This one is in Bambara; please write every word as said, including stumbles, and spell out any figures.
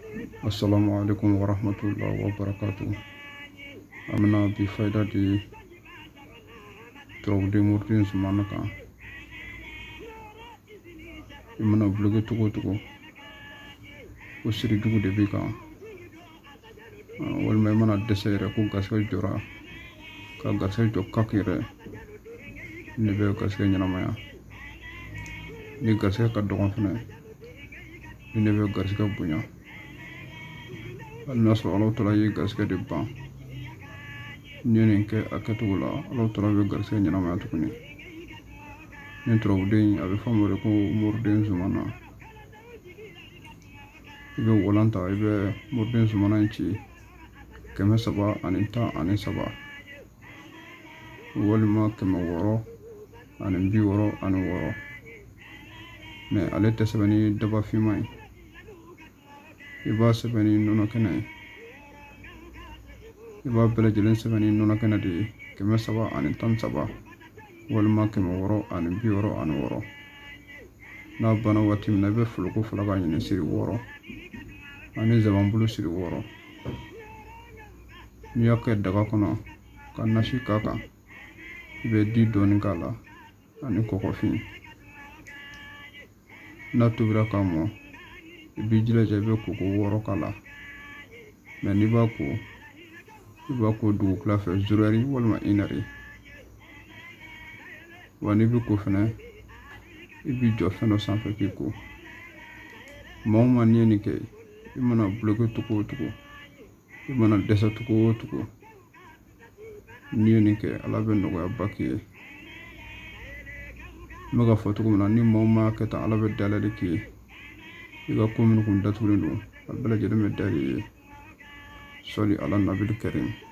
Assalamu alaikum wa rahmatullahi wa barakatuh. Amna bi fayda di trawde murdin sumanaka. Imana bloge tugo tugo. Usiri dugu de bika. Wal may mana desere ku gaskal jora. Ka gaskal jo kakire. Ni be gaskal nyanamaya. Ni gaskal ka dogon fene. Ni be gaskal bunya. Allah subhanahu wa ta'ala yi gaskal de ban. Ni ke akatula Allah ta'ala be gaskal nyanamaya tukuni. Ni trawde abi famore ko murdin sumana. Ibe walanta ibe murdin sumana ci keme saba ani ta ani saba walima keme woro ani bi woro ani woro me ale te sabani daba fimai iba sabani nono kene iba bele jelen sabani nono kene di keme saba ani tan saba walima keme woro ani bi woro ani woro na bana watim na be fuluko fulaga nyine siri woro ani zaman bulu siri woro ni yake daga kono ka nasi kaka ibe di doni kala ani kokofin na tubira kamo ibi jila jabe koko woro kala me ni ba ko iba ko dugu klafe zurari walma inari wani bi ko fene ibi jo feno sanfe kiko mawma ni ni ke imana bloke tuko tuko imana desa tuko tuko ni ni ke ala be no ya baki maga foto ko ni mawma ke ta ala be dala de ki iga ko min ko datulen do albala jede me dari soli ala nabil karim